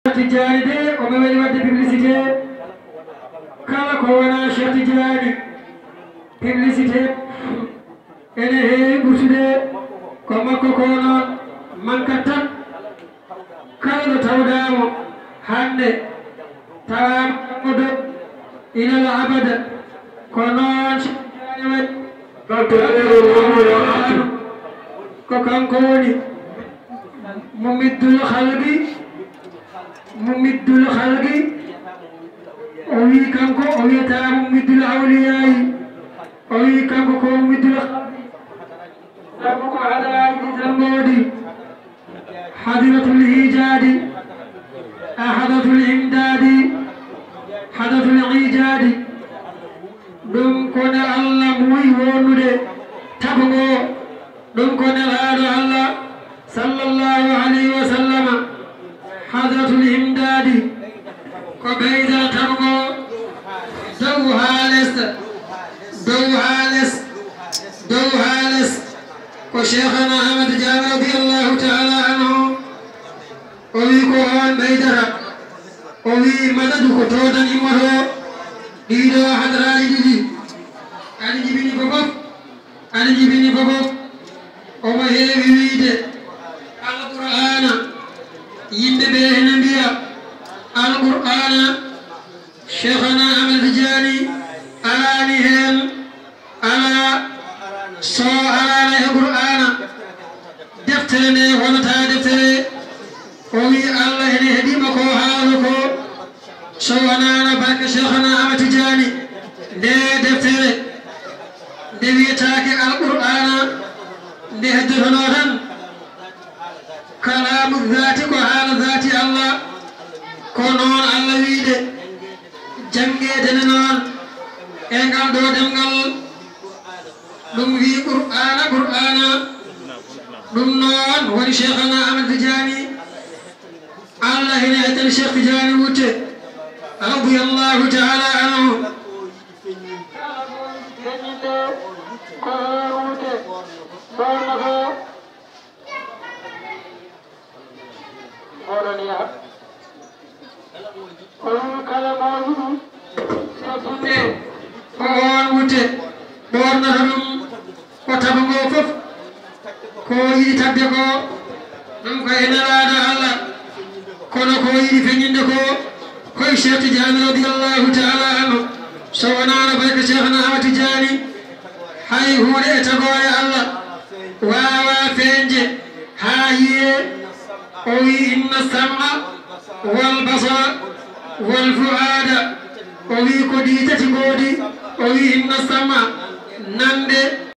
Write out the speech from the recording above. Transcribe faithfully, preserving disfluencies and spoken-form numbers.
Tijani de o me wadi wadde publicité kala ko wona Cheikh Tidiane publicité ene heewi ɓurtude ko makko ko noon manka tan kala ɗo tawdamo hande tawama ɗammodo ilal abada ko noon Cheikh Tidiane waɗi ko kanko woni mumiddul halqi mumiddul halqi o wi kanko o wiyata mumiddul awliyayi o wi kanko ko mumiddul sabu ko haɗaji tambodi hadiratul ijadi ahadatul imdadi hadatul ijadi ɗum kone Allah muy wonude tabugo ɗum kone laaɗo Allah sallallahu alayhi wa sallama hadratul imdadi ko ɓeyda tabugo dow haales dow haales dow haales ko cheikhana Ahmad Diallo radiyallahu taala anhu o wi ko on ɓeydata o wi madadu ko todan immoto ɗiɗo hadraji ɗiɗi aɗa jibini fofof aɗa jibini fofof omo heewi wiide alqur'ana yimɓe ɓe ene mbiya alqur'ana cheikhana Ahmad Tidiane alani hen ala so alana e qur'ana deftere nde wonata deftere o wi Allah ene heeɗima ko haala ko so wonano barke cheikhana Ahmad Tidiane nde deftere nde wiyetake alqur'ana nde heddotono tan kalamu zati ko haala zati Allah ko noon Allah wiide janngedene noon e ngal ɗo demngal ɗum wi qur'ana qur'ana ɗum noon woni cheikhana Ahmad Tidiane Allah hene heddani Cheikh Tidiane wutte radiyallahu taala anhu ko on wutte ɓornata ɗum ko taba ngo fof ko yiɗi tagde ko ɗum ko e nelaɗo Allah kono ko yiɗi feñinde ko koye Cheikh Tidiane radiyallahu taala anhu so wonano barke cheikhana Ahmad Tidiane hay hunde e tagore Allah wawa feñde ha yiye o wi inna sam'a wal basara wal fuada o wi ko ɗi tati goodi o wi inna sam'a nande